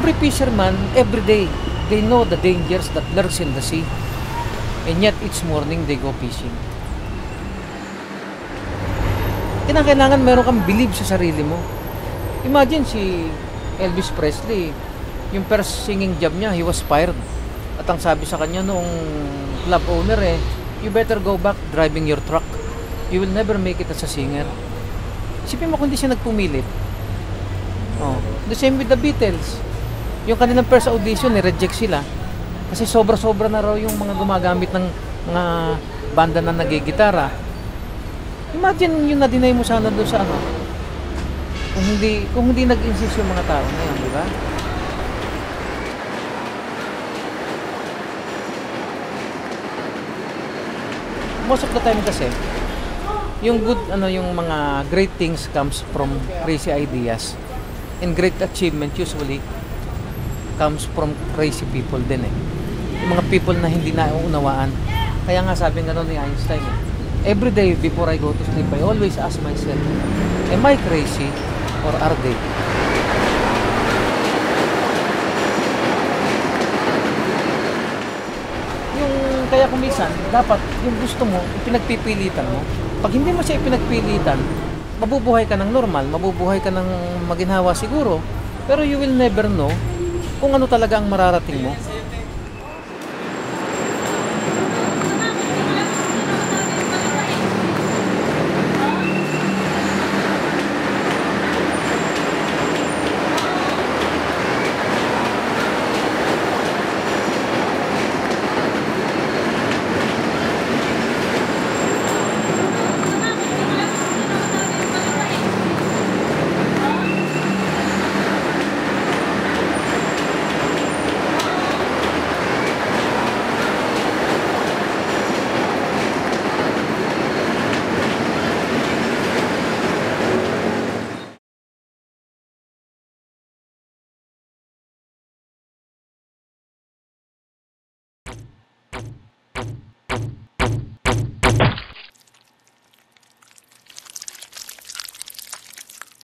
Every fisherman, every day, they know the dangers that lurks in the sea. And yet, each morning, they go fishing. Kailangan meron kang believe sa sarili mo. Imagine si Elvis Presley, yung first singing job niya, he was fired. At ang sabi sa kanya noong club owner you better go back driving your truck. You will never make it as a singer. Isipin mo kung di siya nagpumilit. The same with the Beatles. Yung kanilang first audition, reject sila. Kasi sobra-sobra na raw yung mga gumagamit ng mga banda na nagigitara. Imagine yung na-deny mo sana doon sa ano. Kung hindi nag-insist yung mga tao ngayon, di ba? Most of the time kasi, yung yung mga great things comes from crazy ideas. And great achievement usually comes from crazy people din Yung mga people na hindi nauunawaan. Kaya nga sabi nga ni Einstein every day before I go to sleep, I always ask myself, am I crazy or are they? Kaya kung minsan, dapat yung gusto mo, ipinagpipilitan mo. Pag hindi mo siya ipinagpilitan, mabubuhay ka ng normal, mabubuhay ka ng maginhawa siguro, pero you will never know kung ano talaga ang mararating mo.